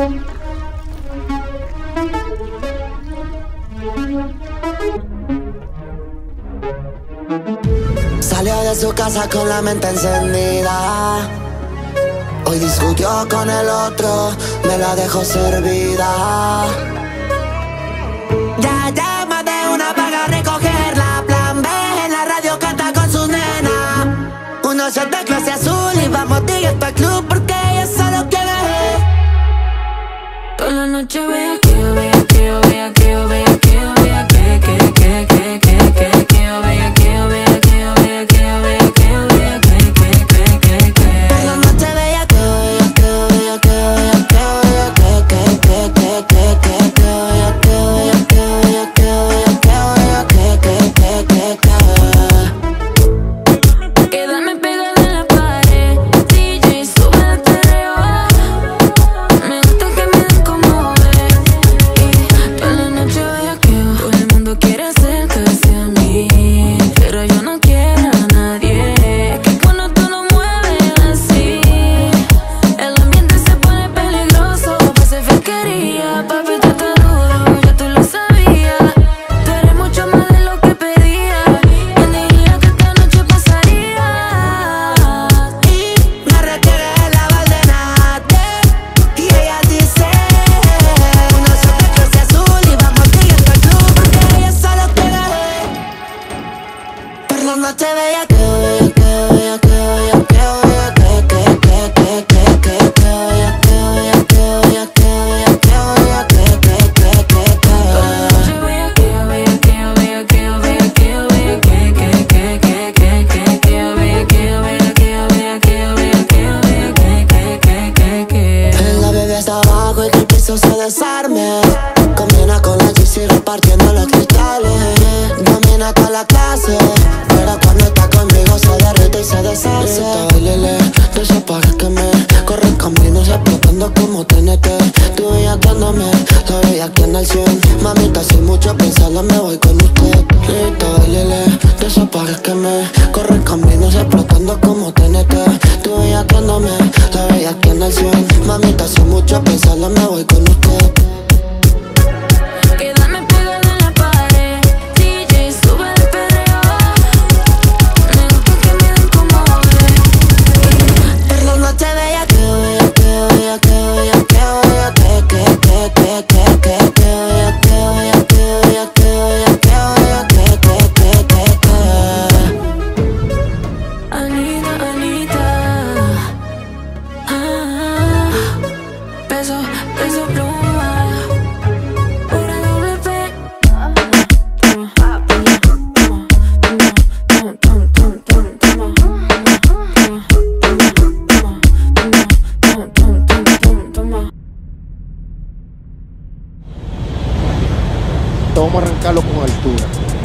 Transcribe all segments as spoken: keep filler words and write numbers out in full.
Salió de su casa con la mente encendida. Hoy discutió con el otro, me la dejó servida. Ya llama de una paga a recogerla. Plan B en la radio canta con sus nenas. Uno shot de clase azul y vamos directo al club porque ella solo quiere. Toda la noche vea que yo vea que yo vea que yo vea que yo vea que que que que que que que yo vea que yo vea que yo vea que yo vea que yo vea que que que que que. Toda la noche vea que yo vea que yo vea que yo vea que yo vea que que que que que que que yo vea que yo vea que yo vea que yo vea que yo vea que que que que que. Quedarme pegada en la pared, D J sube el perreo. Me gusta que me den como ves. Y toda la noche vea que todo el mundo quiere acercarse a mí, pero yo no quiero a nadie. Que cuando tú lo mueves así, el ambiente se pone peligroso. Pase fiscalía, papi, tú estás duro, ya tú lo sabías. Tú eres mucho más de lo que pedía. ¿Quién diría que esta noche pasaría? Y me requiere la Valdenate. Y ella dice: uno shot de clase azul y vamos directo al club porque ella solo quiere. Por la noche bella que yo vea que yo vea que yo vea que yo vea que que que que que que que yo vea que yo vea que yo vea que yo vea que yo vea que que que que que. Toda la noche vea que yo vea que yo vea que yo vea que yo vea que que que que que que que yo vea que yo vea que yo vea que yo vea que yo vea que que que que que. La bebé está abajo y que el piso se desarme. Combina con la G C repartiendo los cristales. Domina toda la clase, pero cuando está conmigo se derrite y se deshace. Lele, de esos pares que me corren caminos explotando como T N T. Tú bellaqueándome, la bellaqueando al cien. Mamita, sin mucho pensarlo me voy con usted. Lele, de esos pares que me corren caminos explotando como T N T. Tú bellaqueándome, la bellaqueando al cien. Mamita, sin mucho pensarlo me voy con usted. Quedarme pegada en la pared, D J sube el perreo. Me gusta que me den como ves. Por la noche bella que yo vea que yo vea que yo vea que yo vea que que que que que que que yo vea que yo vea que yo vea que yo vea que yo vea que que que que que. Anita, Anita, ah, peso, peso pluma, pura doble P. Vamos a arrancarlo con altura.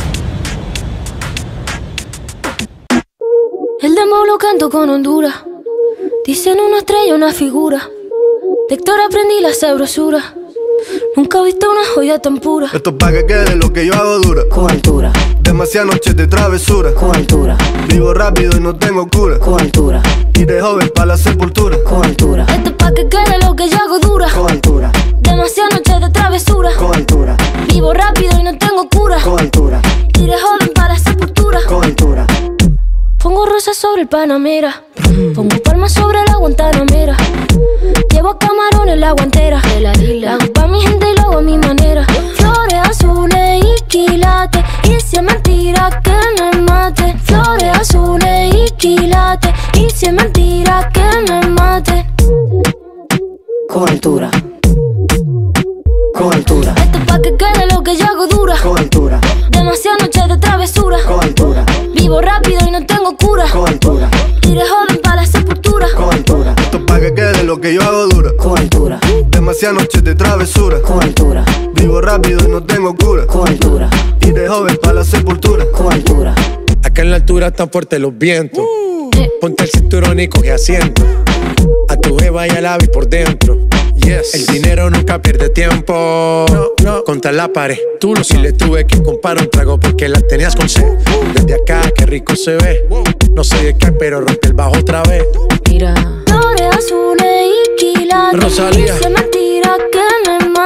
El demo lo canto con Honduras. Dicen una estrella, una figura. De Héctor aprendí la sabrosura. Nunca he visto una joya tan pura. Esto es pa' que quede lo que yo hago dura. Con altura, Demasiadas noches de travesura. con altura, Vivo rápido y no tengo cura. con altura, Y de joven pa' la sepultura. con altura. Esto es pa' que quede lo que yo hago dura. Con altura, Demasiadas noches de travesura. con altura, Vivo rápido y no tengo cura. con altura, Iré joven para la sepultura. con altura. Pongo rosas sobre el Panamera. Pongo palmas sobre la Guantanamera. Llevo camarones en la guantera. La hago pa' mi gente y lo hago a mi manera. Flores azules y quilates. Y si es mentira que me mate. Flores azules y quilates. Y si es mentira que me mate. Con altura, con altura, Esto es pa' que quede lo que yo hago dura. con altura, Demasiadas noches de travesura. con altura, Vivo rápido y no tengo cura. con altura, Iré joven para la sepultura. con altura, Esto es pa' que quede lo que yo hago dura. con altura, Demasiadas noches de travesura. con altura, Vivo rápido y no tengo cura. con altura, Y de joven pa' la sepultura. con altura. Acá en la altura están fuertes los vientos. Ponte el cinturón y coge asiento. A tu jeva y al ave por dentro. Yes. El dinero nunca pierde tiempo. No, no. Contra la pared. Tú no si le tuve que comprar un trago porque la tenías con sed. Desde acá, qué rico se ve. No sé de qué, pero rompe el bajo otra vez. Mira. Flores azules y quilates. Rosalía. Y si es mentira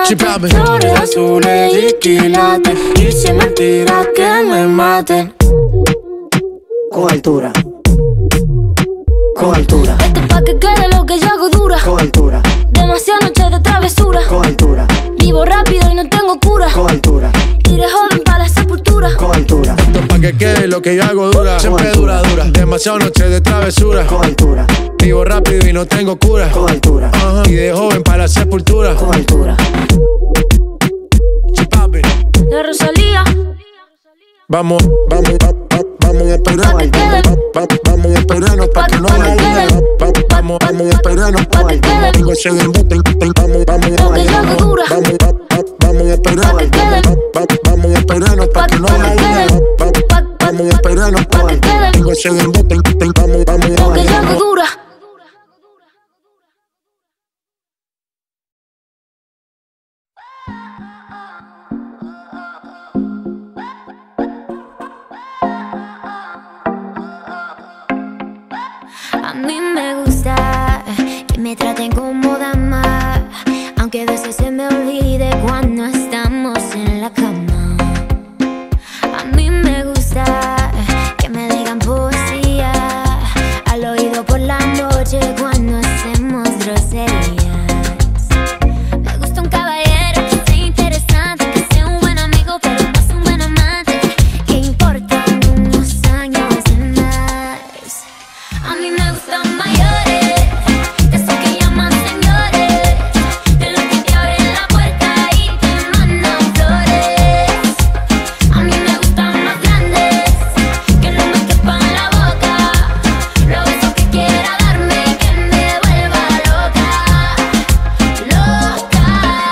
Flores azules y quilates. Y si es mentira que me maten. Con altura. Con altura. Esto es pa' que quede lo que yo hago dura. Con altura. Demasiadas noches de travesura. Con altura. Vivo rápido y no tengo cura. Con altura. Iré joven para la sepultura. Con altura. Esto es pa' que quede lo que yo hago dura. Siempre dura, dura. Demasiadas noches de travesura. Con altura. Vivo rápido y no tengo cura. Con altura. Ajá. Y de joven para la sepultura. Con altura. Chipapi. La Rosalía. Vamos, vamos, va- va- vamos a esperarnos. Va- va- Vamos a esperarnos pa' que no haya duda. Va- Vamos, vamos a esperarnos pa' que no se den bote. Vamos, vamos, Lo que yo hago dura. vamos, va- va- vamos a esperarnos. Va- va- Vamos a esperarnos pa' que no haya duda. Va- va- Vamos a esperarnos pa' que no se den bote. Vamos, vamos, Lo que yo hago vamos. dura. A mí me gusta que me traten como dama, aunque a veces se me olvide cuando estamos en la cama. A mí me gusta que me digan poesía al oído por la noche cuando hacemos groserías. Me gusta un caballero que sea interesante, que sea un buen amigo pero no es un buen amante, que importan unos años de más. A mí me gustan mayores, de esos que llaman señores, de los que te abren la puerta y te mandan flores. A mí me gustan más grandes, que no me quepan la boca, los besos que quiera darme, que me vuelva loca, loca,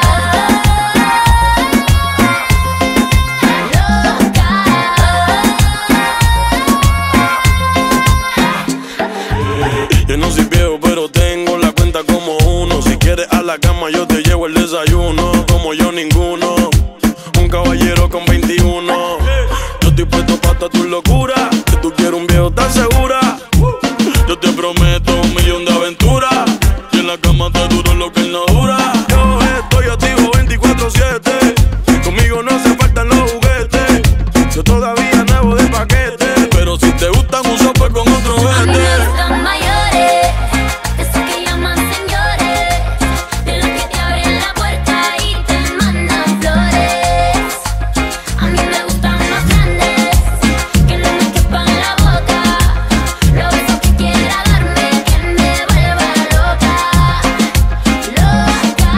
Yo no soy viejo, pero tengo la cuenta como uno. Si quieres a la cama, yo te llevo el desayuno. Como yo, ninguno. Un caballero con veintiuno. Yo estoy puesto pa' toda tu locura. Si tú quieres un viejo, ¿estás segura? Yo te prometo un millón de aventuras. Y en la cama te duro lo que él no dura. Yo estoy activo veinticuatro siete. Conmigo no hace falta los juguetes. Yo todavía nuevo de paquete. Pero si te gustan un sope con otro a mí vete. me gustan mayores, de esos que llaman señores, de los que te abren la puerta y te mandan flores. A mí me gustan más grandes, que no me quepan la boca, los besos que quiera darme, que me vuelva loca, loca,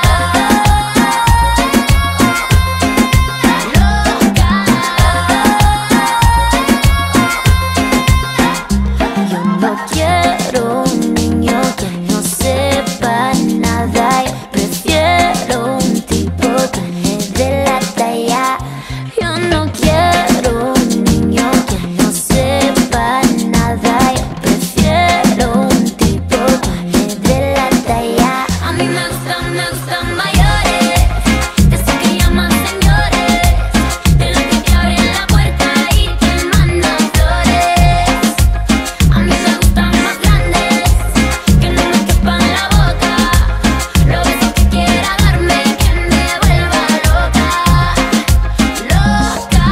loca. Yo no quiero un niño que no sepa nada. Yo prefiero un tipo que me dé la talla. Yo no quiero un niño que no sepa nada. Yo prefiero un tipo que me dé la talla. A mí me gustan, me gustan mayores, de esos que llaman señores, de los que te abren la puerta y te mandan flores. A mí me gustan más grandes, que no me quepan la boca, los besos que quiera darme, que me vuelva loca, loca,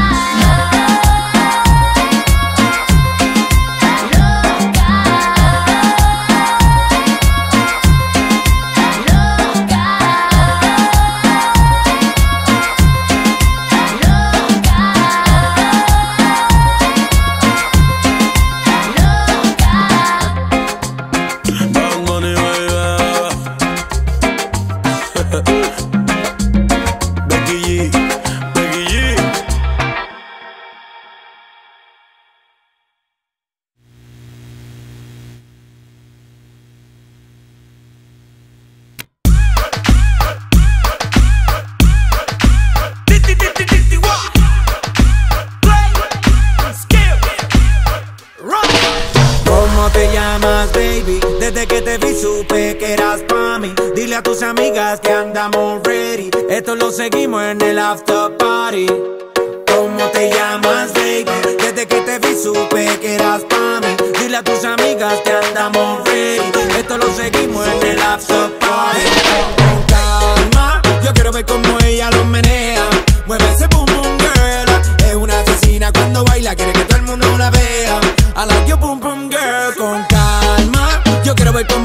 Bad Bunny, baby. Becky G, Becky G. ¿Cómo te llamas, baby? Desde que te vi supe que eras pa' mí. Dile a tus amigas que andamos ready. Esto lo seguimos en el after party. ¿Cómo te llamas, baby? Desde que te vi supe que eras pa' mí. Dile a tus amigas que andamos ready. Esto lo seguimos en el after party. Con calma, yo quiero ver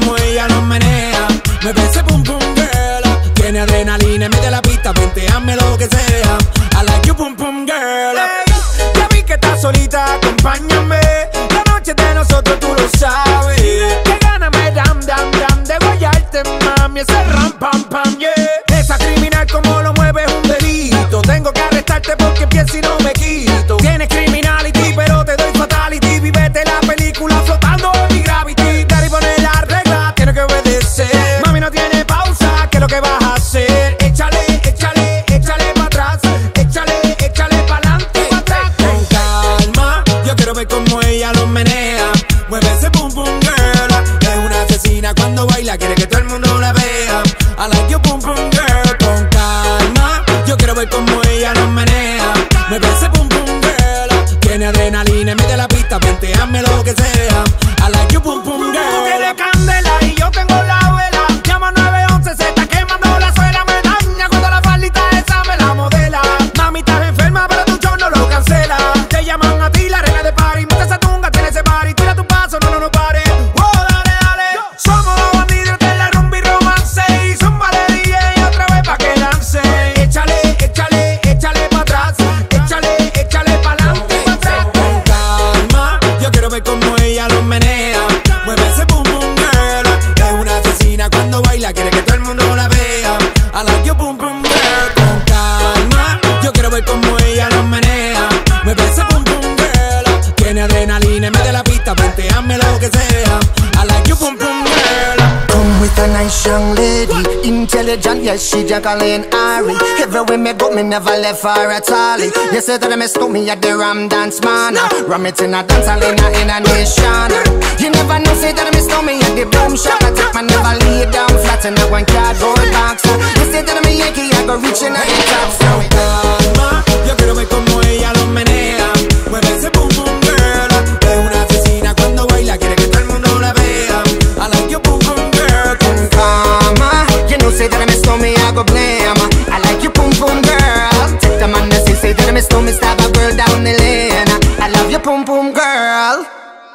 como ella lo menea. Me ese pum pum girl. Tiene adrenalina, mete la pista, venteame lo que sea. I like you pum pum girl. Hey, ya vi que estás solita, acompáñame. La noche de nosotros tú lo sabes. Que gana me dam dam dam de guayarte, mami. Ese ram pam pam yeah. Esa criminal como lo mueve es un delito. Tengo que arrestarte porque pienso y no me quito. Tienes criminality pero te doy fatality. Vivete la película flotando en mi gravity. Dar y poner la regla, tiene que obedecer. Mami no tiene pausa, ¿qué es lo que vas a hacer? Échale, échale, échale pa' atrás. Échale, échale pa'lante, pa' atrás. Con calma, yo quiero ver cómo ella lo menea. Mueve ese pum pum girl. Es una asesina cuando baila, quiere que todo el mundo la vea. I like you pum pum girl. Con calma, yo quiero ver cómo ella lo menea. Mueve ese pum pum girl. Tiene adrenalina, mete la pista, venteame lo que sea. I like you pum pum girl. Tú tienes candela y yo tengo la vela. Llama nueve once, se está quemando la suela. Me daña cuando la faldita esa me la modela. Mami, estás enferma, pero tu show no lo cancela. Te llaman a ti la reina de party. Mete esa tunga, tiene ese party. Tira tu paso, no, no, no pare. Wow, dale, dale. Somos los bandidos de la rumba y romance. Y zumba de D J otra vez pa' que lance. Échale, échale, échale pa' atrás. Échale, échale pa'lante, pa' atrás. Con calma, yo quiero ver cómo ella lo menea. Mueve ese pum pum girl. Es una asesina cuando baila, quiere que todo el mundo la vea. I like you pum pum girl. Con calma, yo quiero ver cómo ella lo menea. Mueve ese pum pum girl. Tiene adrenalina, mete la pista, venteame lo que sea. I like you pum pum girl. Come with a nice young lady, intelligent, yes, she Jacqueline Ari. Everywhere me go, me never left her at all. You say that me stole me at the Ram Dance Man. Ram it in a dance hall in a, in a nation. You never know, say that me stole me at the Boom Shop. I take my never lay down flat in a one cardboard box. You say that me Yankee, I go reaching at the top. So calma, yo quiero ver cómo ella lo menea. Mueve ese pum pum girl. Es una asesina cuando baila, quiere que todo el mundo la vea. I like you pum pum girl. Con calma, you know say that me stole me, I go blame. I like you pum pum girl. Take the man that say that me stole me, stab a girl down the lane. I love you pum pum girl.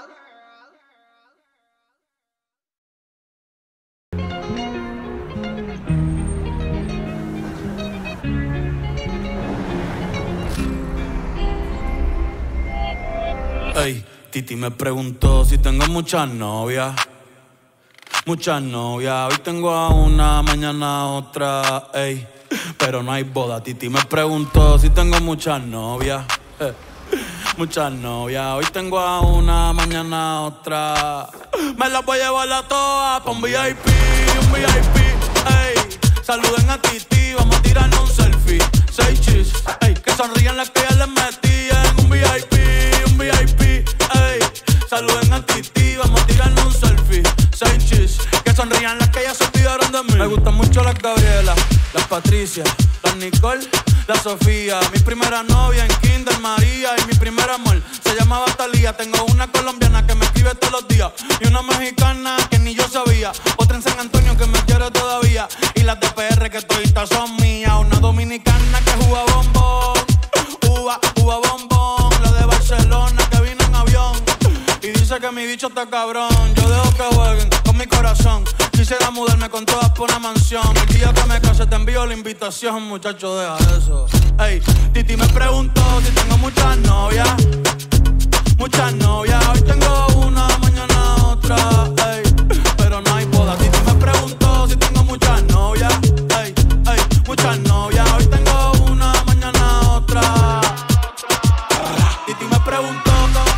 Ey, Titi me preguntó si tengo muchas novias. Muchas novias, hoy tengo a una, mañana a otra, ey. Pero no hay boda. Titi me preguntó si tengo muchas novias. Eh, muchas novias, hoy tengo a una, mañana a otra. Me las voy a llevar a todas pa' un V I P, un V I P, ey. Saluden a Titi, vamos a tirarnos un selfie. Seis chis, ey, que sonrían las que ya les metí en un V I P, un V I P, ey. Saluden a Titi, vamos a tirarnos un selfie. Seis chis, que sonrían las que ya se olvidaron de mí. Me gustan mucho las Gabriela, las Patricia, las Nicole, la Sofía. Mi primera novia en Kinder María. Y mi primer amor se llamaba Talía. Tengo una colombiana que me escribe todos los días. Y una mexicana que ni yo sabía. Otra en San Antonio que me quiere todavía. Y las de P R que toditas son mías. Una dominicana que juega bombón. Uva, uva bombón. La de Barcelona que vino en avión. Y dice que mi bicho está cabrón. Yo dejo que jueguen con mi corazón. Quisiera mudarme con todas por una mansión. El día que me case te envío la invitación. Muchacho, deja eso. Ey, Titi me preguntó si tengo muchas novias. Muchas novias. Hoy tengo una, mañana otra. Ey, pero no hay boda. Titi me preguntó si tengo muchas novias. Ey, ey, muchas novias. Hoy tengo una, mañana otra. Titi me preguntó.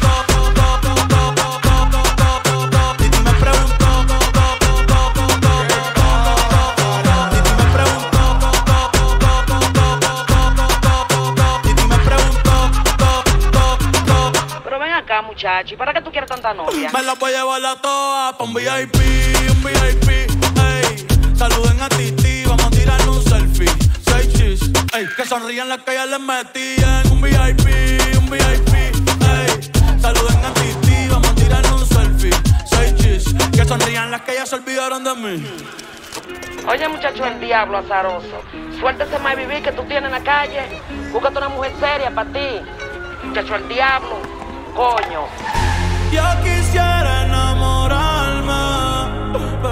Muchacho, ¿y para qué tú quieres tanta novia? Me la voy a llevar a todas pa' un V I P, un V I P, ey. Saluden a Titi, vamos a tirarnos un selfie. Seis chis, ey. Que sonrían las que ya les metí en un V I P, un V I P, ey. Saluden a Titi, vamos a tirarnos un selfie. Seis chis, que sonrían las que ya se olvidaron de mí. Oye, muchacho, el diablo azaroso. Suéltese más vivir que tú tienes en la calle. Búscate una mujer seria para ti. Muchacho, el diablo. Coño. Yo quisiera enamorarme,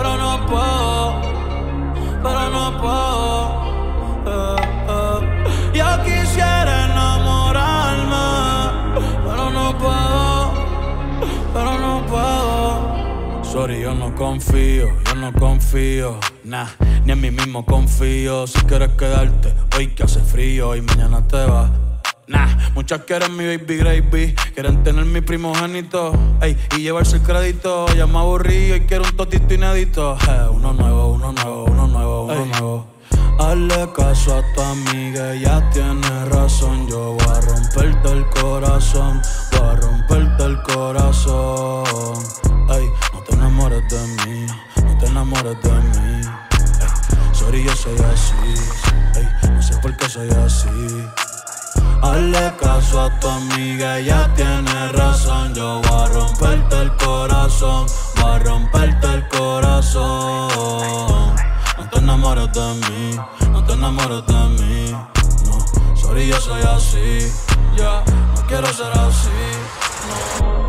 confío, yo no confío, nah, ni en mí mismo confío. Si quieres quedarte, hoy que hace frío y mañana te vas. Nah, muchas quieren mi baby gravy, quieren tener mi primogénito, ey, y llevarse el crédito. Ya me aburrí y quiero un totito inédito. Eh, uno nuevo, uno nuevo, uno nuevo, uno ey. nuevo. Hazle caso a tu amiga, ella tiene razón. Yo voy a romperte el corazón, voy a romperte el corazón. Ey, no te enamores de mí, no te enamores de mí. Ey, sorry, yo soy así, ey, no sé por qué soy así. Hazle caso a tu amiga, ella tiene razón. Yo voy a romperte el corazón, voy a romperte el corazón. No te enamores de mí, no te enamores de mí. No, sorry, yo soy así, ya, yeah, no quiero ser así, no.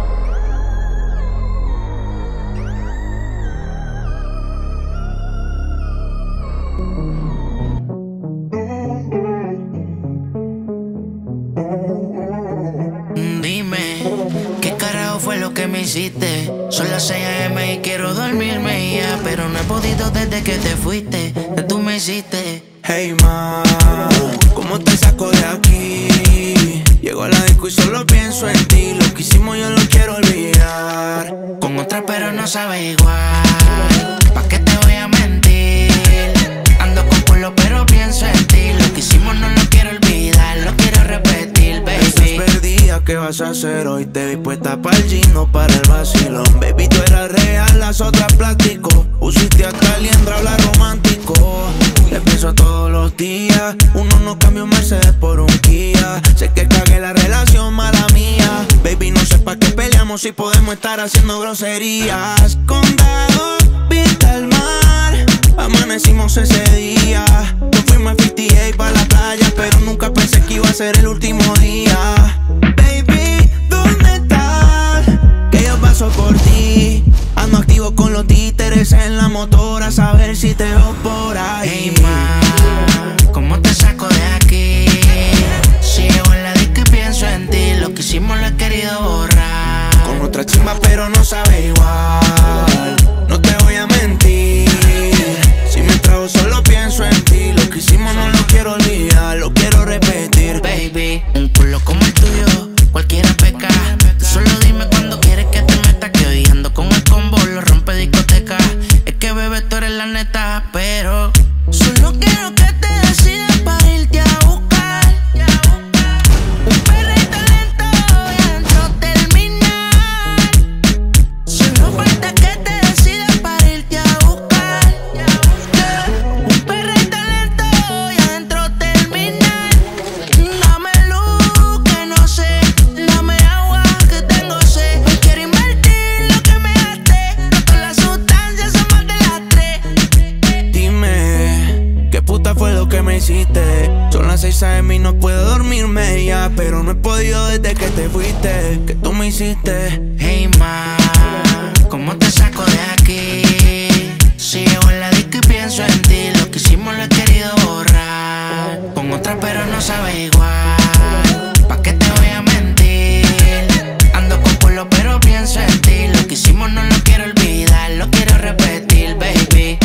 Fue lo que me hiciste. Son las seis a eme y quiero dormirme ya, pero no he podido desde que te fuiste. Que tú me hiciste. Hey ma, ¿cómo te saco de aquí? Llego a la disco y solo pienso en ti. Lo que hicimos yo lo quiero olvidar. Con otra pero no sabe igual. ¿Pa' qué te voy a mentir? Ando con culo pero pienso en ti. Lo que hicimos no lo quiero olvidar. Lo quiero repetir, baby. Estás perdida, ¿qué vas a hacer hoy? Te vi puesta para el gino, para el vacilón. Baby, tú eras real, las otras plástico. Usiste hasta liendra, habla romántico. Te pienso todos los días. Uno no cambia un Mercedes por un Kia. Sé que cagué la relación, mala mía. Baby, no sé pa' qué peleamos si podemos estar haciendo groserías. Condado, vista al mar. Amanecimos ese día. Nos fuimos a cincuenta y ocho pa' la playa, pero nunca pensé que iba a ser el último día. Baby, ¿dónde estás? Que yo paso por ti. Ando activo con los títeres en la motora, a saber si te veo por ahí. Hey ma, ¿cómo te saco de aquí? Si llego en la disco y pienso en ti. Lo que hicimos lo he querido borrar. Con otra chimba pero no sabe igual. No te voy a mentir. Si me trago solo pienso en ti. Lo que hicimos no lo quiero olvidar. Lo quiero repetir. Baby, un culo como el tuyo cualquiera peca. Solo dime cuando quieres que te meta. Que hoy ando con el combo, lo rompe discoteca. Es que bebé tú eres la neta. Pero solo quiero que te decidas para irte a buscar. Un perrito lento y adentro terminar. Solo falta que te decidas para irte a buscar. Un perrito lento y adentro terminar. Dame luz que no sé, dame agua que tengo sed. Hoy quiero invertir lo que me gasté. No todas las sustancias son más de las tres. Dime, ¿qué puta fue lo que me hiciste? Son las seis a eme y no puedo dormirme ya, pero no he podido desde que te fuiste. ¿Qué tú me hiciste? Hey ma, ¿cómo te saco de aquí? Si llego en la disco y pienso en ti. Lo que hicimos lo he querido borrar. Con otra pero no sabe igual. ¿Pa' qué te voy a mentir? Ando con culo pero pienso en ti. Lo que hicimos no lo quiero olvidar. Lo quiero repetir, baby.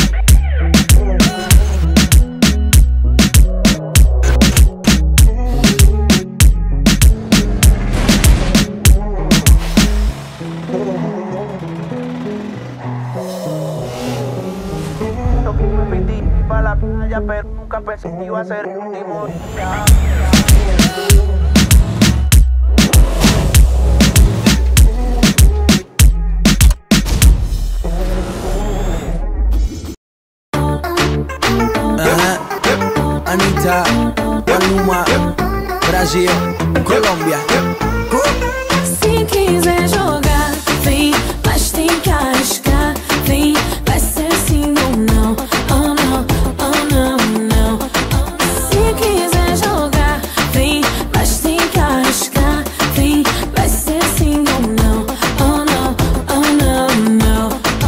Pa' la playa, pero nunca pensé que iba a ser el último día. Uh-huh. Anitta, Maluma, Brasil, Colômbia. Se quiser jogar, vem, mas tem que arriscar. Vem, vai ser sim ou não. Oh não, oh não, não. Se quiser jogar, vem, mas tem que arriscar. Vem, vai ser sim ou não. Oh não, oh não, não.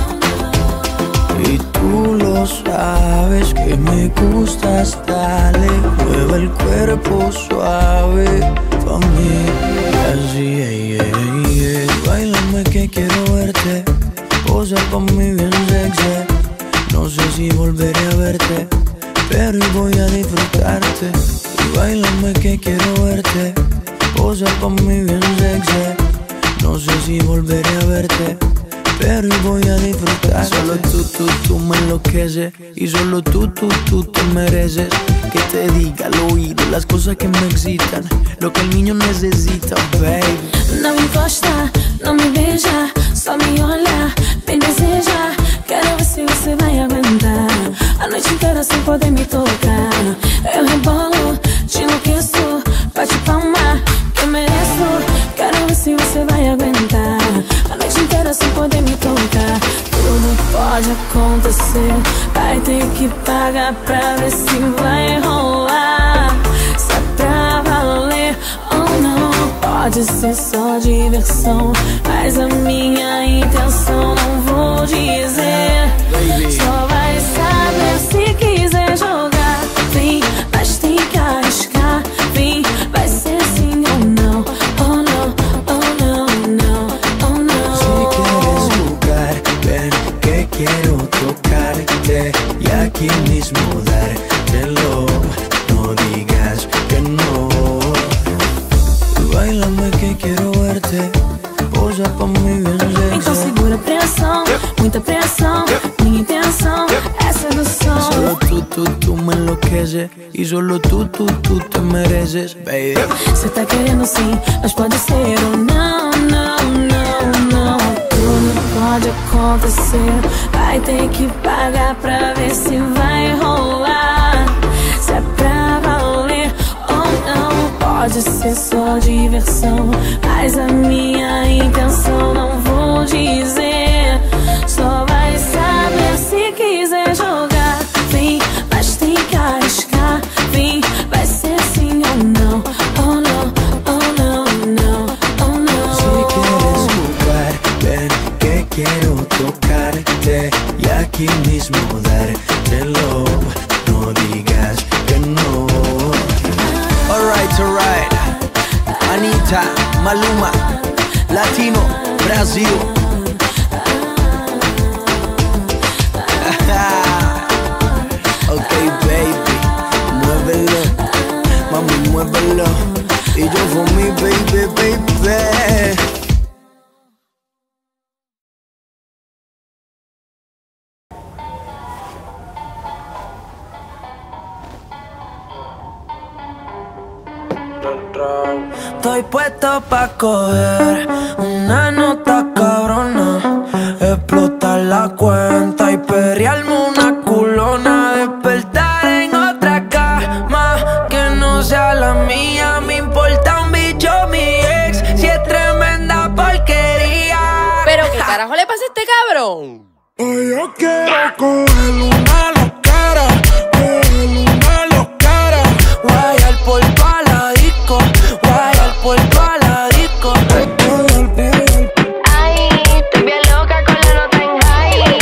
Y tú lo sabes que me gustas, dale, mueve el cuerpo suave pa' mí. Así, yeah, yeah, yeah. Báilame que quiero verte, posa pa' mí bien sexy. No sé si volveré a verte, pero hoy voy a disfrutarte. Y bailame que quiero verte. Posa pa' mí bien sexy. No sé si volveré a verte, pero hoy voy a disfrutar. Solo tú, tú, tú me enloqueces. Y solo tú, tú, tú te mereces que te diga al oído las cosas que me excitan, lo que el niño necesita, baby. Não me encosta, não me beija, só me olha, me deseja. Quero ver se você vai aguentar a noite inteira sem poder me tocar. Eu rebolo, te enlouqueço, bate palma, que eu mereço. Quero ver se você vai aguentar a noite inteira sem poder me tocar. Tudo pode acontecer, vai ter que pagar pra ver se vai rolar. Se é pra valer ou não, pode ser só diversão, mas a minha intenção não vou dizer. Só vai saber se quiser jogar. Vem, mas tem que arriscar. Vem, vai ser sim ou não. Oh não, oh não, não, oh não. Si quieres jugar, ven que quiero tocarte y aquí mismo dártelo. No digas que no. Bailame que quiero verte. Posa pa' mí bien sexy. Então segura a pressão, muita pressão. Minha intenção é sedução. Solo tú, tú, tú me enloqueces. Y solo tú, tú, tú te mereces, baby. Cê tá querendo sim, mas pode ser ou não, não, não, não. Tudo pode acontecer, vai ter que pagar pra ver se vai rolar. Se é pra valer ou não, pode ser só diversão, mas a minha intenção não vou dizer. Só vai saber se quiser jogar. Vem, mas tem que arriscar. Vem, vai ser sim ou não. Oh não, oh não, não, oh não. Si quieres jugar, ven que quiero tocarte y aquí mismo dártelo. No digas que no. Alright, alright. Anita, Maluma, Latino, Brasil. Ok, baby, muévelo, mami, muévelo. Y yo for mi baby, baby. Estoy puesto pa' coger una nota cabrona, explotar la cuenta y perrearme una culona, despertar en otra cama que no sea la mía. Me importa un bicho mi ex, si es tremenda porquería. ¿Pero qué carajo le pasa a este cabrón? Hoy yo quiero coger una loquera, coger una loquera, guayar por toda la disco, guayar por toda la disco. Ay, estoy bien loca con la nota en high.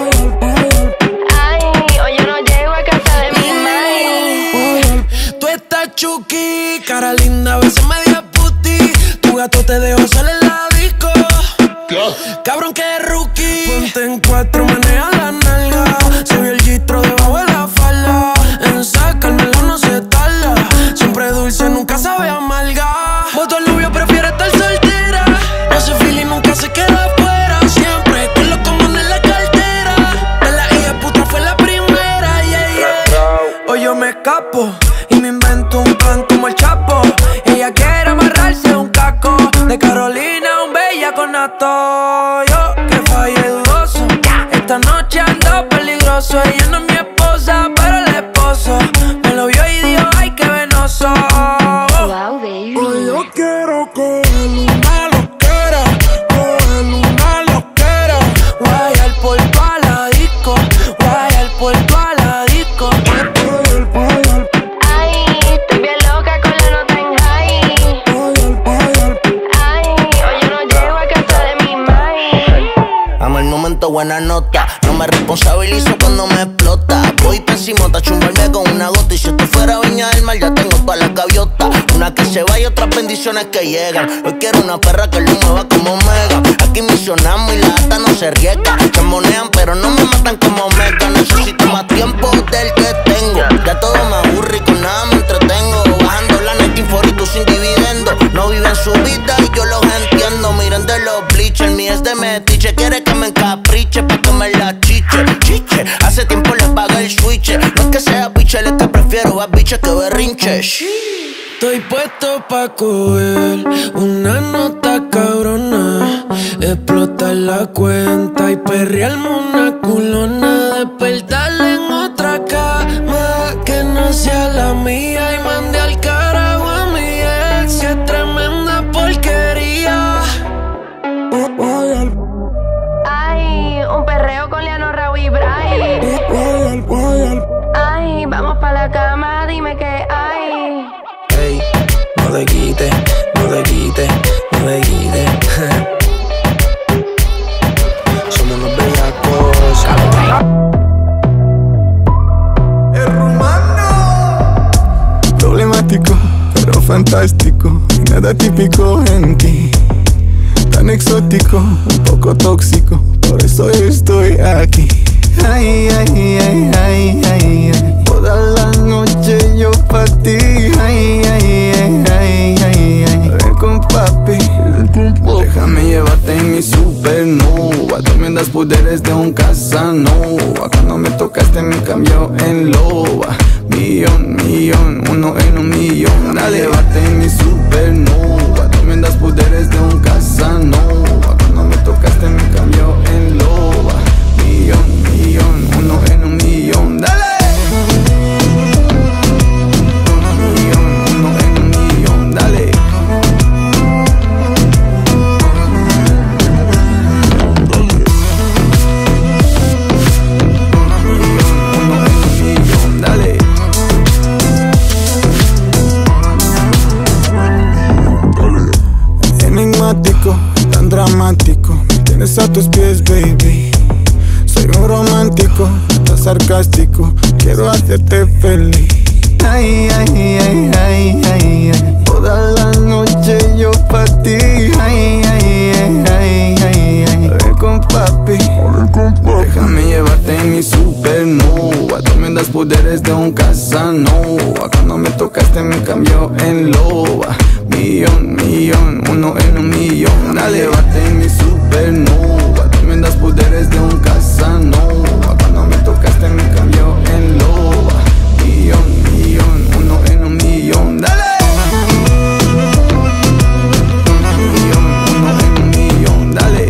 Ay, hoy yo no llego a casa de mi madre. Tú estás chuki, cara linda, a veces media puti. Tu gato te dejó salir en la disco. Cabrón que rookie. Ponte en cuatro, maneja la nalga. Se vio el gistro debajo de la falda. En sacármela no se tarda. Siempre dulce, nunca sabe amarga. Voto al novio, prefiere estar soltera. No se fila y nunca se queda afuera. Siempre con los comandos en la cartera. De la hija puta fue la primera, yeah, yeah. Hoy yo me escapo y me invento un plan como el Chapo. Ella quiere amarrarse un caco. De Carolina, un bella con nato. Yo que fallé dudoso. Esta noche ando peligroso. Ella no es mi esposa, pero el esposo me lo vio y dijo, ay, qué venoso. Wow, baby. Hoy yo quiero coger una loquera, coger una loquera, guayar por toda la disco, guayar por toda la disco. Ay, estoy bien loca con la nota en high. Ay, hoy yo no llego a casa de mi madre. Amo el momento, buena nota. No me responsabilizo cuando me explota. Voy pésimo, ta chumbarme con una gota. Y si esto fuera Viña del Mar, ya tengo todas las gaviotas. Una Una que se va y otras bendiciones que llegan. Hoy quiero una perra que lo mueva como Mega. Aquí misionamos y la ata no se riega. Se monean pero no me matan como Mega. Necesito más tiempo del que tengo. Ya todo me aburre y con nada me entretengo. Bajando la net y tú sin dividendo. No viven su vida y yo los entiendo. Miren de los bleachers, mi es de metiche. Quiere que me encapriche pa' que me la chiche. Chiche, hace tiempo le paga el switch. No es que sea biche, es que prefiero a biche que berrinche. Estoy puesto pa' coger una nota cabrona, explotar la cuenta y perrearme una culona, despertarle en otra cama que no sea la mía y mandé al carajo a mi ex, si es tremenda porquería. Ay, un perreo con Leano, Raúl y Bray. Ay, vamos pa' la cama, dime que hay. Ey, no te quites, no te quites, no te quites. Somos unos bellacos. El rumano. Problemático, pero fantástico. Nada típico en ti. Tan exótico, un poco tóxico. Por eso estoy aquí. Ay, ay, ay, ay, ay, ay. Toda la noche yo pa' ti. Ay, ay, ay, ay, ay, ay. Ven con papi. Déjame llevarte en mi supernova. Tremendas poderes de un Casanova. Cuando me tocaste me cambió en loba. Millón, millón, uno en un millón. Dale, llevarte en mi supernova. Tremendas poderes de un Casanova. Cuando me tocaste me cambió en loba. Millón, millón, uno en un millón. Dale. Tan dramático, me tienes a tus pies, baby. Soy un romántico, tan sarcástico. Quiero hacerte feliz. Ay, ay, ay, ay, ay, ay. Toda la noche yo pa' ti. Ay, ay, ay, ay, ay, ay. Ven con papi. Déjame llevarte en mi supernova. Tremendas poderes de un Casanova. Cuando me tocaste me cambió en loba. Millón, millón, uno en un millón. Dale, llevarte en mi supernova. Tremendas poderes de un Casanova. Cuando me tocaste me cambió en loba. Millón, millón, uno en un millón. Dale. Millón, uno en un millón. Dale.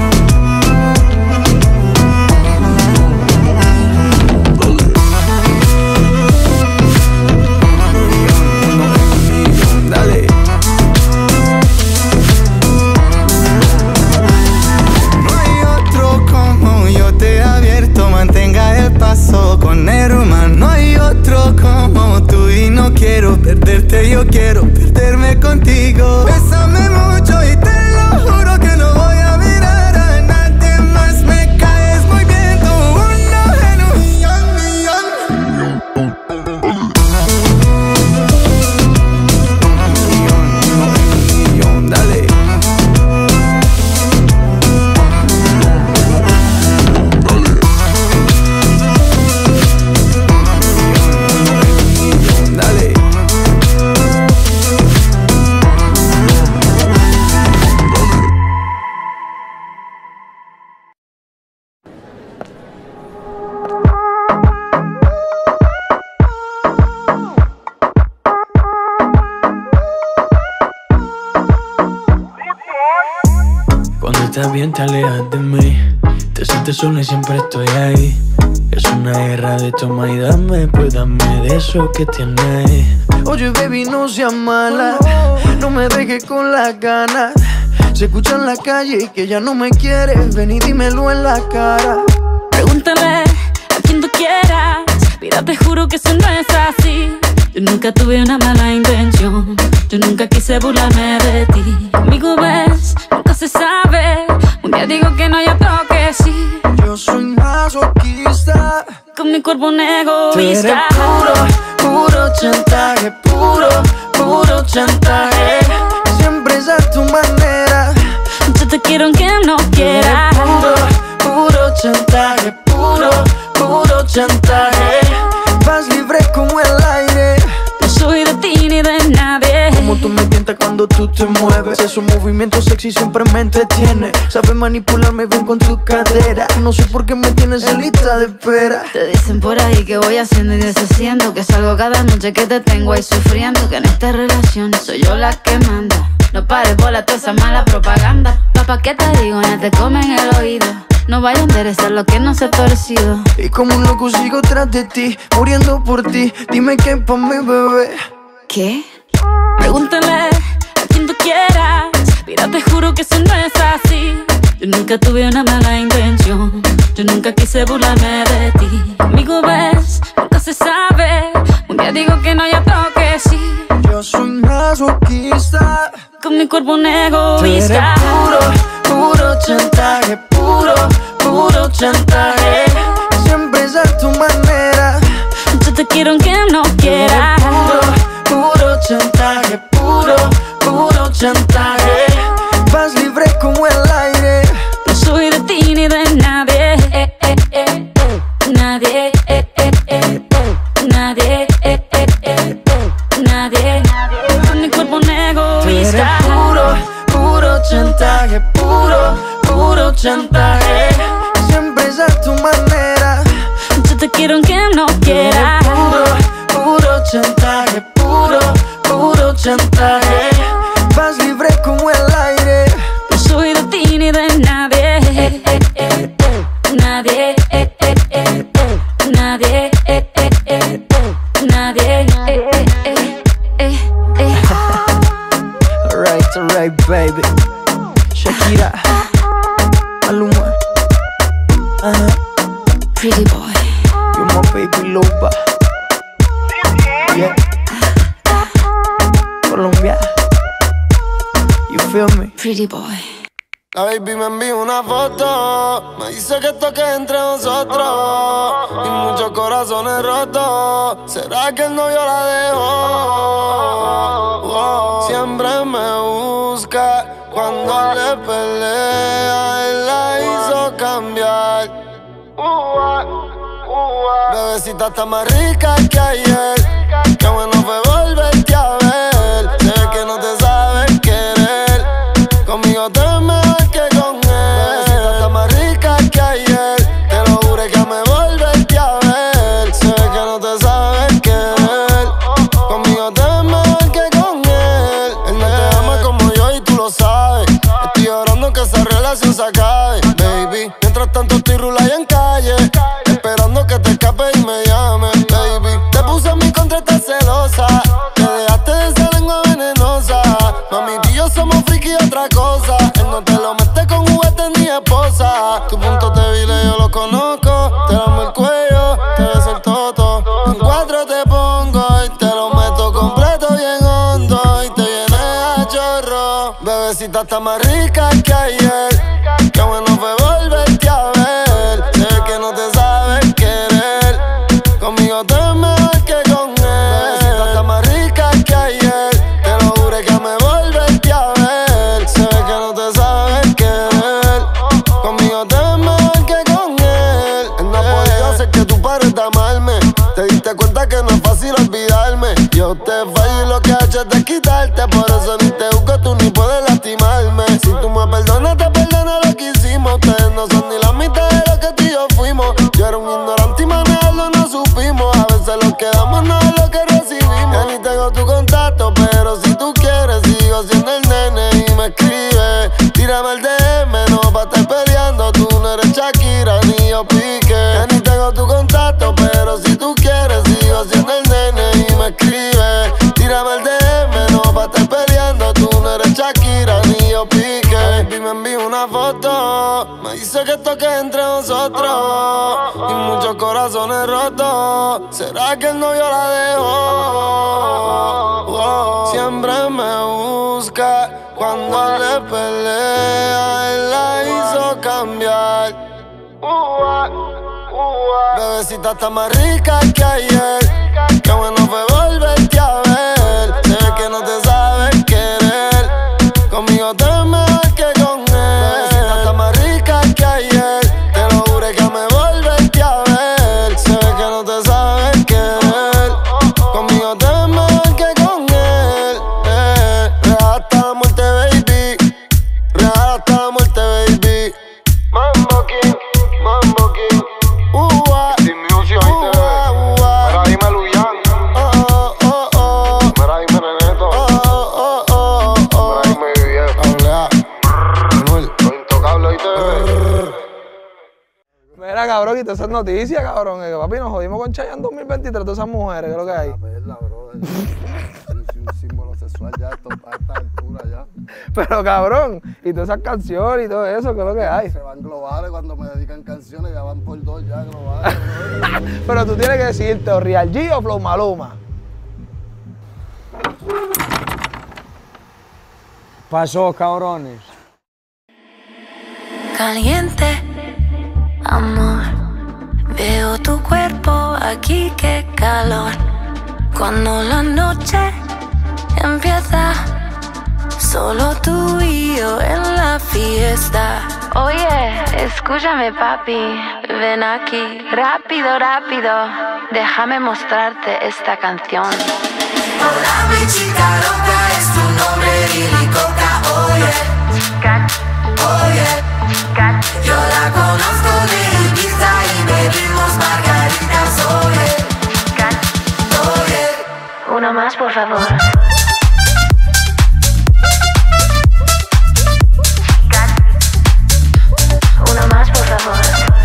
Con Neruman, no hay otro como tú y no quiero perderte, yo quiero perderme contigo. Bésame mucho y te lo juro que no voy a mirar a nadie más. Me caes muy bien, tú uno en un millón, millón. Dale. Estás bien, te alejas de mí. Te sientes sola y siempre estoy ahí. Es una guerra de toma y dame. Pues dame de eso que tienes. Oye, baby, no seas mala. No me dejes con las ganas. Se escucha en la calle y que ya no me quieres. Ven y dímelo en la cara. Pregúntale a quien tú quieras. Mira, te juro que eso no es así. Yo nunca tuve una mala intención. Yo nunca quise burlarme de ti. Conmigo ves, nunca se sabe. Un día digo que no, ya tengo que sí. Yo soy masoquista, con mi cuerpo un tú eres egoísta. puro, puro chantaje, puro, puro chantaje. Siempre es a tu manera. Yo te quiero aunque no Tú eres quieras. puro, puro chantaje, puro, puro chantaje. Vas libre como el aire. No soy de ti ni de nadie. Como tú me tientas cuando tú te mueves. Esos movimientos sexy siempre me entretiene. Sabes manipularme bien con tu cadera. No sé por qué me tienes en lista de espera. Te dicen por ahí que voy haciendo y deshaciendo, que salgo cada noche que te tengo ahí sufriendo, que en esta relación soy yo la que manda. No pares bola toda esa mala propaganda. Papá, ¿qué te digo? No te comen el oído. No vaya a enderezar lo que no se ha torcido. Y como un loco sigo tras de ti, muriendo por ti. Dime qué pa' mi bebé. ¿Qué? Pregúntale a quien tú quieras. Mira, te juro que eso no es así. Yo nunca tuve una mala intención. Yo nunca quise burlarme de ti. Conmigo ves, nunca se sabe. Un día digo que no, ya tengo que sí. Yo soy masoquista, con mi cuerpo un tú eres egoísta. puro, puro chantaje, puro, puro chantaje. Siempre es a tu manera. Yo te quiero aunque no Tú eres quieras. puro, puro chantaje, puro, puro chantaje. Vas libre como el aire. No soy de ti ni de nadie. Eh, eh, eh, eh. Nadie. Eh, eh, eh, eh. Nadie. Eh, eh, eh, eh. Nadie. Con mi cuerpo un Tú eres egoísta. puro, puro chantaje, puro, puro chantaje. Siempre es a tu manera. Yo te quiero aunque no Tú eres quieras. puro, puro chantaje, puro, puro chantaje. Vas libre como el aire. No soy de ti ni de nadie. Eh, eh, eh, eh. Nadie. Eh, eh, eh, eh. Nadie. Eh, eh, eh, eh. Nadie. Eh, eh, eh, eh, eh. Alright, alright, baby. Shakira, Maluma, uh-huh. Pretty boy. You're my baby loba. Yeah. Colombia. You feel me? Pretty boy. La baby me envió una foto, me dice que esto quede entre nosotros y muchos corazones rotos. ¿Será que el novio la dejó? Oh, siempre me busca cuando le pelea, él la hizo cambiar. Bebecita está más rica que ayer, qué bueno fue volverte a ver. Sé que no te sabes querer, conmigo te ves mejor que con él. Bebecita está más rica que ayer, te lo juré que me volverte a ver. Sé que no te sabes querer, conmigo te ves mejor que con él. Él no te ama como yo y tú lo sabes. Estoy orando que esa relación se acabe, baby. Mientras tanto estoy rulay en calle, esperando que te escape y me llame, baby. Te puse en mi contra, estás celosa. Te dejaste de esa lengua venenosa. Mami, tú y yo somos friki y otra cosa. Él no te lo mete con juguetes ni esposa. Tu punto débil yo lo conozco. Te damos el cuello, te beso el toto. En cuatro te pongo y te lo meto completo bien hondo. Y te viene a chorro. Bebecita está más rica que ayer, qué bueno fue volverte a ver. Sé que no te sabes querer, conmigo te ves mejor que con él. Bebecita está más rica que ayer, te lo juré que me volverte a ver. Sé que no te sabes querer, conmigo te ves mejor que con él. Él no ha podido hacer que tú pares de amarme. Te diste cuenta que no es fácil olvidarme. Yo te fallo y lo que he hecho es desquitarte. Por eso ni te busco, tú ni puedes lastimarme. Si tú me perdonas, te perdono lo que hicimos. Ustedes no son ni la mitad de lo que tú y yo fuimos. Yo era un ignorante y manejarlo no supimos. A veces lo que damos no es lo que recibimos. Ya ni tengo tu contacto, pero si tú quieres sigo siendo el nene y me escribe. Tírame el D M, no pa' estar peleando. Tú no eres Shakira ni yo Piqué. Ya ni tengo tu contacto, pero si tú quieres sigo siendo el nene y me escribe. Tírame el D M, no pa' estar peleando. Tú no eres Shakira ni yo Piqué. Baby me envió una foto, me dice que esto quede entre nosotros y muchos corazones rotos. ¿Será que el novio la dejó? Oh, siempre me busca Cuando le pelea, él la hizo cambiar. Uh-ah, uh-ah. Bebecita está más rica que ayer. Qué bueno fue volverte a ver. Se ve que no te sabes querer. Conmigo te es mejor que con él. Bebecita está más rica que ayer. Te lo juré que me volverte a ver. Se ve que no te sabes querer. Conmigo te es mejor que con él. Eh, real hasta la muerte, baby. Real hasta la muerte, baby. Mambo King, Mambo King. Uh-ah, uh-ah, uh-ah. Mira, dime Luyan. Oh, oh, oh, oh. Mira, dime Neneto. Oh, oh, oh, oh, oh. Mira, dime mi viejo. Habla, Manuel. Lo intocable, ¿oíste, bebé? Mira, cabrón, y todas esas noticias, cabrón. Que papi, nos jodimos con Chayanne en dos mil veintitrés, todas esas mujeres, ¿qué es lo que hay? La perla, brother. Es un símbolo sexual ya esto, a esta altura ya. Pero, cabrón, y todas esas canciones y todo eso, ¿qué es lo que hay? Se van globales cuando me dedican canciones, ya van por dos ya globales. Pero tú tienes que decirte o Real G o Flow Maluma. Pasó, cabrones. Caliente, amor. Veo tu cuerpo aquí, qué calor. Cuando la noche empieza, solo tú y yo en la fiesta. Oye, escúchame, papi, ven aquí. Rápido, rápido, déjame mostrarte esta canción. Hola, mi chica loca, es tu nombre, Lili Coca. Oye, oye, yo la conozco de Ibiza y bebimos margaritas. Oye, oye, Una más, por favor. Una más, por favor.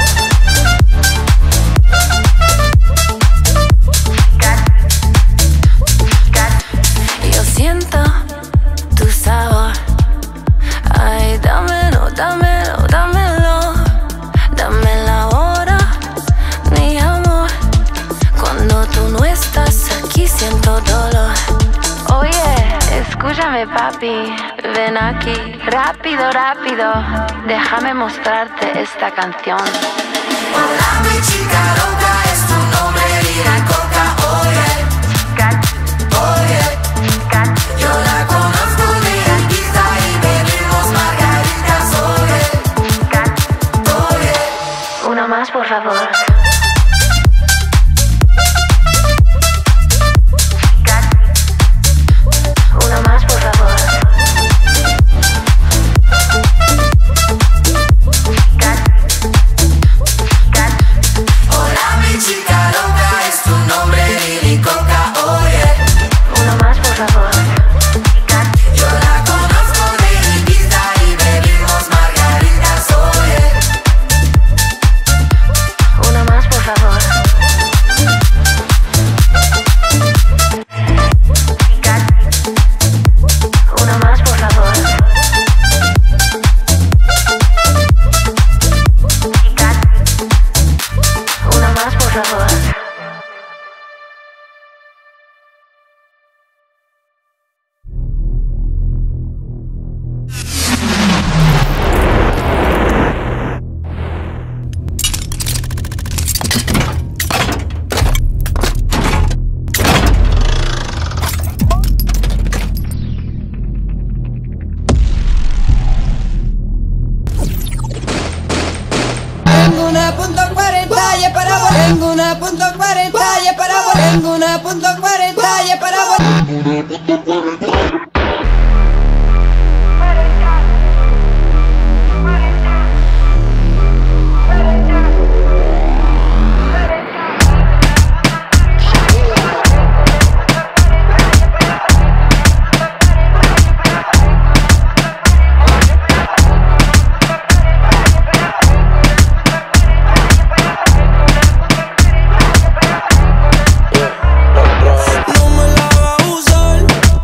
Yo siento tu sabor. Ay, dámelo, dámelo, dámelo. Dame la hora, mi amor. Cuando tú no estás aquí siento dolor. Oye, escúchame, papi, ven aquí. Rápido, rápido, déjame mostrarte esta canción. hola, mi chica loca, es tu nombre, Lili Coca. Oye, oye, yo la conozco de Ibiza y bebimos margaritas. Oye, oye, Una más, por favor. Una más, por favor. hola, mi chica loca, es tu nombre, Lili Coca. Oye, Una más, por favor. yo la conozco de Ibiza y bebimos margaritas. Oye, Una más, por favor. Una más, por favor. Una más, por favor. Tengo una punto cuarenta y es para vos. Tengo una punto cuarenta y es para vos. Tengo una punto cuarenta y es para vos. No me la va a usar.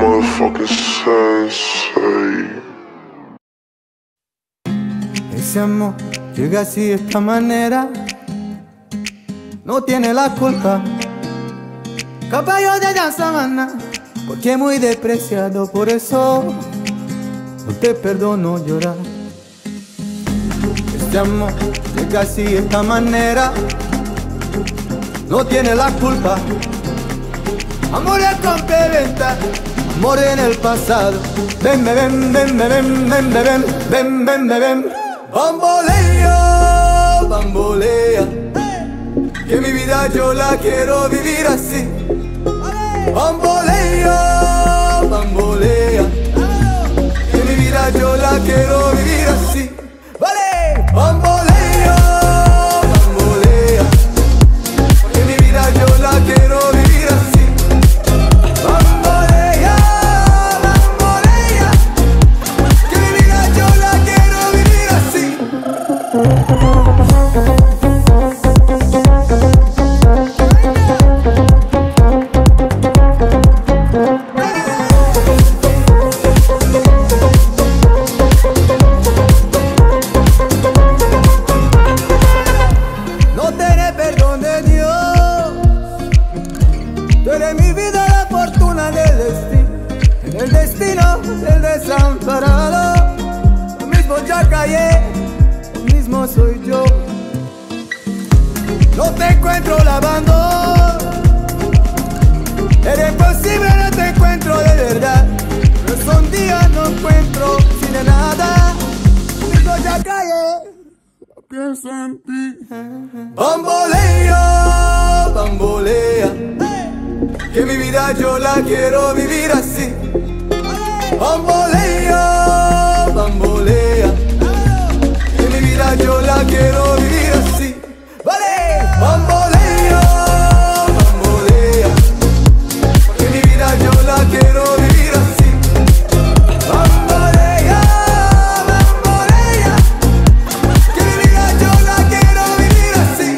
motherfucking sensei. Ese amor llega así de esta manera, no tiene la culpa. Caballo de la sabana, porque es muy despreciado, por eso no te perdono llorar. Este amor llega así de esta manera, no tiene la culpa. Amor es complementa, amor en el pasado. Ven, ven, ven, ven, ven, ven, ven, ven, ven, ven, ven. Bambolea, bambolea, que mi vida yo la quiero vivir así. Bambolea, bambolea, que mi vida yo la quiero vivir así. Vale, bambolea, bambolea, que mi vida yo la quiero vivir así. Bambolea, bambolea, que mi vida yo la quiero vivir así. El desamparado, lo mismo ya callé, lo mismo soy yo. No te encuentro lavando, eres imposible, no te encuentro de verdad. Pero son días no encuentro sin de nada, lo mismo ya callé, pienso en ti. Bambolea, bambolea, que mi vida yo la quiero vivir así. Bambolea, bambolea, que mi vida yo la quiero vivir así. Vale, bambolea, bambolea, que mi vida yo la quiero vivir así. Bambolea, bambolea, que mi vida yo la quiero vivir así.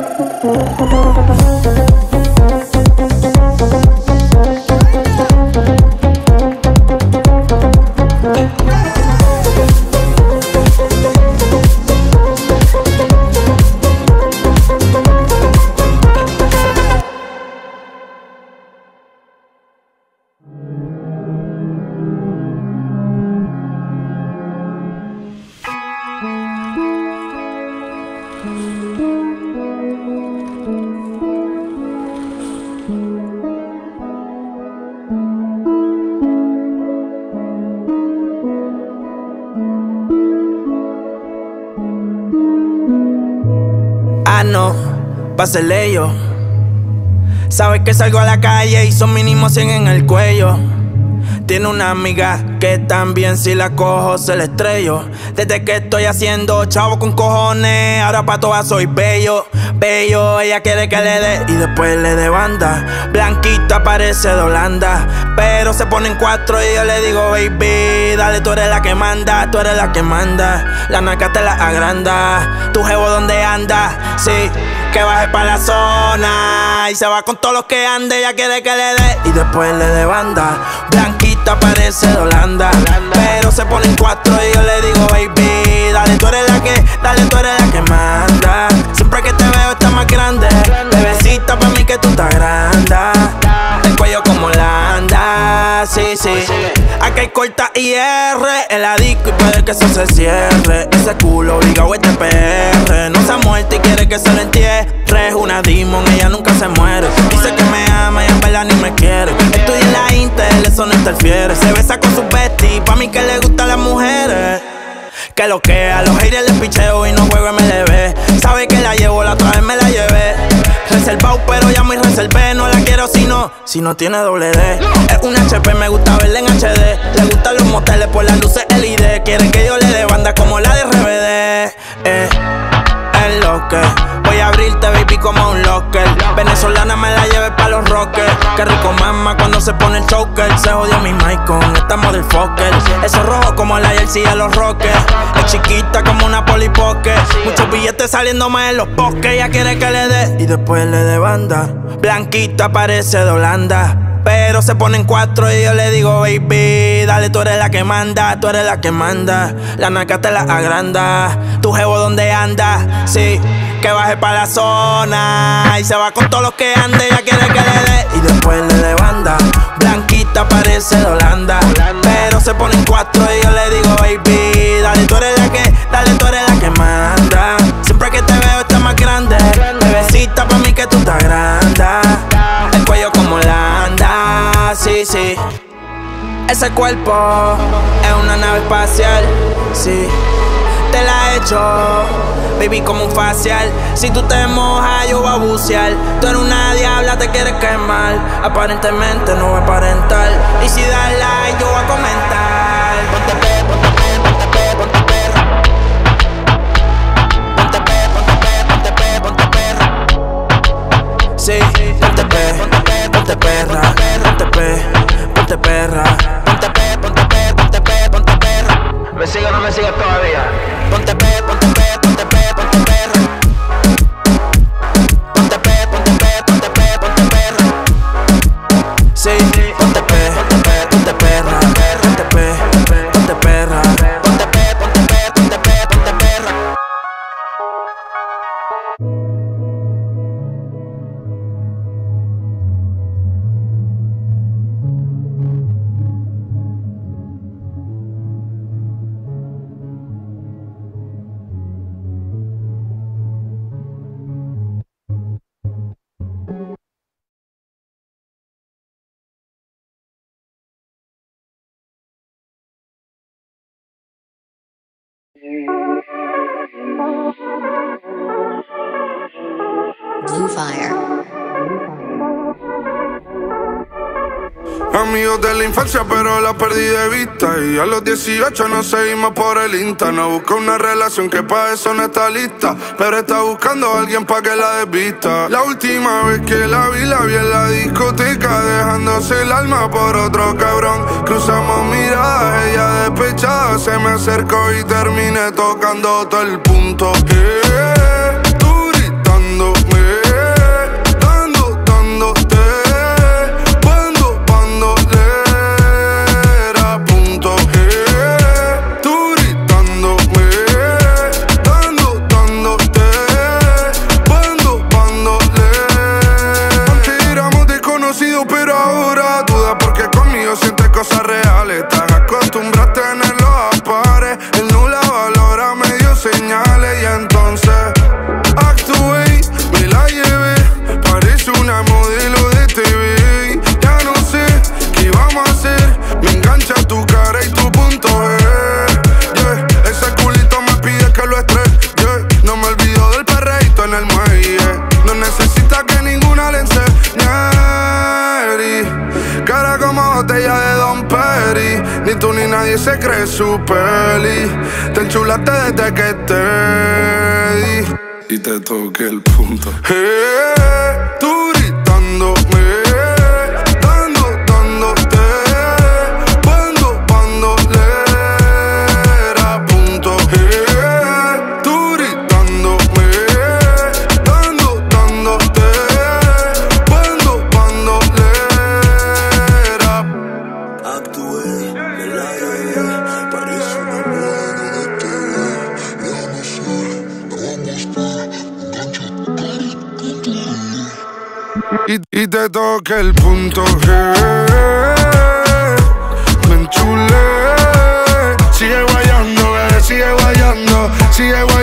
No, pásele yo. Sabes que salgo a la calle y son mínimo cien en el cuello. Tiene una amiga que también si la cojo se la estrello. Desde que estoy haciendo chavo con cojones, ahora pa' todas soy bello, bello. Ella quiere que le dé y después le dé banda. Blanquita parece de Holanda, pero se ponen cuatro y yo le digo baby, dale, tú eres la que manda, tú eres la que manda. La naca te la agranda, tu jevo donde anda, sí, que baje pa' la zona y se va con todos los que ande. Ella quiere que le dé y después le dé banda. Blanquita parece de Holanda, pero se ponen cuatro y yo le digo baby, dale, tú eres la que, dale, tú eres la que manda. Siempre que te veo estás más grande, bebecita pa' mí que tú estás grande. El cuello como Holanda, sí, sí. Aquí hay corta I R en la disco y puede que eso se cierre. Ese culo obligado es de P R, no se ha muerto y quiere que se lo entierre. Es una demon, ella nunca se muere. Dice que me ama y en verdad ni me quiere. Estudia en la Intel, eso no interfiere. Se besa con sus besties, pa' mí que le gustan las mujeres. Que lo que a los haters les picheo y no juego M L B. Sabe que la llevo, la otra vez me la llevé. Reservado pero ya muy reservé. No la quiero si no, si no tiene doble D. Es un H P, me gusta verla en H D. Le gustan los moteles por las luces L E D. Quieren que yo le dé banda como la de R B D. Eh, es lo que voy a abrirte baby como un locker. Venezolana me la lleve pa' los rockers. Qué rico mama cuando se pone el choker. Se jodió mi mic con esta motherfucker. Eso rojo como la jersey de los rockers. Es chiquita como una polipoque. Muchos billetes saliéndome en los bosques. Ella quiere que le dé y después le dé banda. Blanquita parece de Holanda, pero se ponen cuatro y yo le digo, baby, dale, tú eres la que manda, tú eres la que manda. La naca te la agranda, tu jevo donde anda, sí, que baje pa' la zona y se va con todos los que ande, ya quiere que le dé y después le dé banda. Blanquita parece de Holanda, pero se ponen cuatro y yo le digo, baby, dale, tú eres la que, dale, tú eres la que manda. Siempre que te veo estás más grande, bebecita pa' mí que tú estás grande. El cuello como Holanda, sí, sí. Ese cuerpo es una nave espacial, sí. Te la he hecho, baby, como un facial. Si tú te mojas, yo voy a bucear. Tú eres una diabla, te quieres quemar. Aparentemente no voy a aparentar. Y si das like, yo voy a comentar. Ponte pe, ponte pe, ponte pe, ponte perra. Ponte pe, ponte pe, ponte pe, ponte perra. Sí, ponte pe, ponte pe, ponte perra. Ponte pe, ponte perra. Ponte pe, ponte pe, ponte pe, ponte perra. ¿Me sigue o no me sigues todavía? Ponte pe, ponte pe, ponte pe, ponte perra. Ponte pe, ponte pe, ponte pe, ponte perra. Sí, ponte pe, ponte pe, ponte perra. Ponte pe, ponte perra. Ponte pe, ponte pe, ponte pe, ponte perra. Blue Fire. Amigos de la infancia pero la perdí de vista. Y a los dieciocho nos seguimos por el Insta. No busca una relación que pa' eso no está lista, pero está buscando a alguien pa' que la desvista. La última vez que la vi, la vi en la discoteca, dejándose el alma por otro cabrón. Cruzamos miradas, ella despechada se me acercó y terminé tocando todo el punto. Yeah, tú gritándome, dando, dándote. Sientes cosas reales, estás acostumbrada a tenerlo a pares. Él no la valora, me dio señales y entonces actué, me la llevé. Parece una modelo de T V. Ya no sé qué vamos a hacer. Me engancha tu cara y tu punto G. Yeah. Ese culito me pide que lo estrese. Yeah. No me olvido del perreíto en el muelle. No necesita que ninguna le enseñe. Cara como botella de Don Perry. Ni tú ni nadie se cree su peli. Te enchulaste desde que te di y te toqué el punto. Hey, tú gritándome, dando, dándote, cuando, cuando le era punto. Hey, tú gritándome, dando, dándote, cuando, cuando le Y, y te toqué el punto G. Me enchulé. Sigue guayando, bebé, sigue guayando. Sigue guayando.